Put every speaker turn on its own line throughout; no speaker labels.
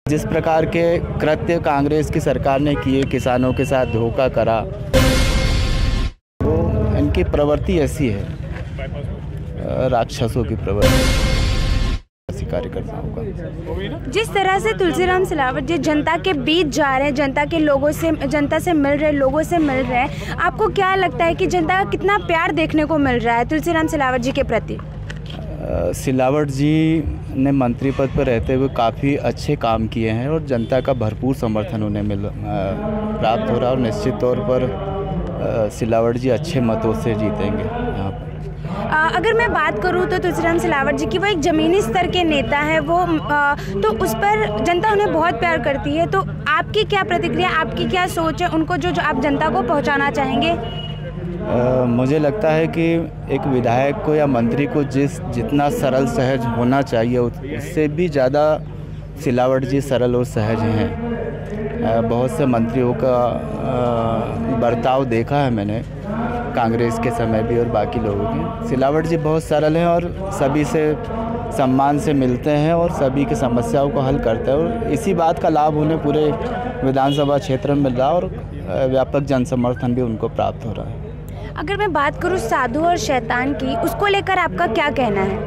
जिस प्रकार के कृत्य कांग्रेस की सरकार ने किए, किसानों के साथ धोखा करा, वो इनकी प्रवृत्ति ऐसी है, राक्षसों की प्रवृत्ति। कार्यकर्ताओं का
जिस तरह से तुलसीराम सिलावट जी जनता के बीच जा रहे हैं, जनता से मिल रहे, लोगों से मिल रहे हैं, आपको क्या लगता है कि जनता का कितना प्यार देखने को मिल रहा है तुलसीराम सिलावट जी के प्रति?
सिलावट जी ने मंत्री पद पर रहते हुए काफ़ी अच्छे काम किए हैं और जनता का भरपूर समर्थन उन्हें प्राप्त हो रहा है और निश्चित तौर पर सिलावट जी अच्छे मतों से जीतेंगे यहाँ पर।
अगर मैं बात करूं तो तुलसीराम सिलावट जी की वो एक ज़मीनी स्तर के नेता है, वो तो उस पर जनता उन्हें बहुत प्यार करती है। तो आपकी क्या प्रतिक्रिया, आपकी क्या सोच है उनको जो आप जनता को पहुंचाना चाहेंगे?
मुझे लगता है कि एक विधायक को या मंत्री को जितना सरल सहज होना चाहिए उससे भी ज़्यादा सिलावट जी सरल और सहज हैं। बहुत से मंत्रियों का बर्ताव देखा है मैंने कांग्रेस के समय भी और बाकी लोगों के। सिलावट जी बहुत सरल हैं और सभी से सम्मान से मिलते हैं और सभी की समस्याओं को हल करते हैं और इसी बात का लाभ उन्हें पूरे विधानसभा क्षेत्र में मिल रहा है और व्यापक जन समर्थन भी उनको प्राप्त हो रहा है।
अगर मैं बात करूं साधु और शैतान की, उसको लेकर आपका क्या कहना है?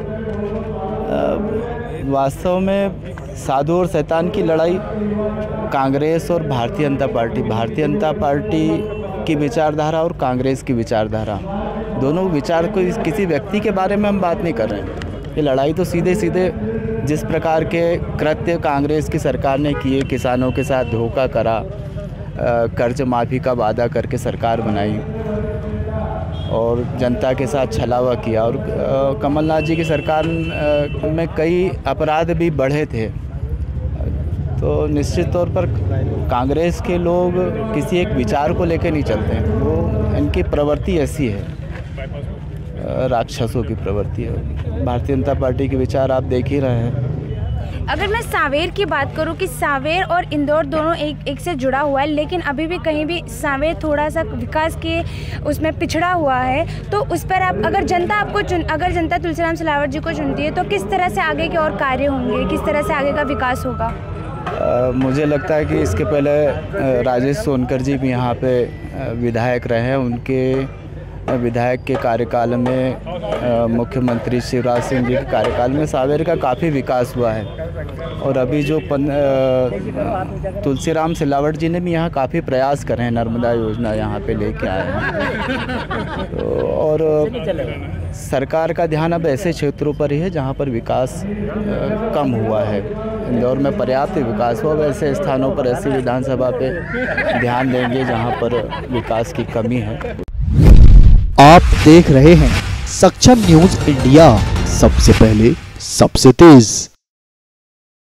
वास्तव में साधु और शैतान की लड़ाई कांग्रेस और भारतीय जनता पार्टी की विचारधारा और कांग्रेस की विचारधारा, दोनों विचार को किसी व्यक्ति के बारे में हम बात नहीं कर रहे हैं। ये लड़ाई तो सीधे जिस प्रकार के कृत्य कांग्रेस की सरकार ने किए, किसानों के साथ धोखा करा, कर्ज माफ़ी का वादा करके सरकार बनाई और जनता के साथ छलावा किया और कमलनाथ जी की सरकार में कई अपराध भी बढ़े थे। तो निश्चित तौर पर कांग्रेस के लोग किसी एक विचार को लेकर नहीं चलते हैं, वो इनकी प्रवृत्ति ऐसी है, राक्षसों की प्रवृत्ति है। भारतीय जनता पार्टी के विचार आप देख ही रहे हैं।
अगर मैं सांवेर की बात करूं कि सांवेर और इंदौर दोनों एक से जुड़ा हुआ है, लेकिन अभी भी कहीं भी सांवेर थोड़ा सा विकास के उसमें पिछड़ा हुआ है, तो उस पर आप अगर जनता तुलसीराम सिलावट जी को चुनती है तो किस तरह से आगे के और कार्य होंगे, किस तरह से आगे का विकास होगा?
मुझे लगता है कि इसके पहले राजेश सोनकर जी भी यहाँ पे विधायक रहे हैं। उनके विधायक के कार्यकाल में मुख्यमंत्री शिवराज सिंह जी के कार्यकाल में सांवेर का काफ़ी विकास हुआ है और अभी जो तुलसीराम सिलावट जी ने भी यहाँ काफ़ी प्रयास करे हैं, नर्मदा योजना यहाँ पे लेके आए हैं। और सरकार का ध्यान अब ऐसे क्षेत्रों पर ही है जहाँ पर विकास कम हुआ है। इंदौर में पर्याप्त विकास हुआ, वैसे स्थानों पर ऐसी विधानसभा पे ध्यान देंगे जहाँ पर विकास की कमी है।
आप देख रहे हैं सक्षम न्यूज इंडिया, सबसे पहले सबसे तेज।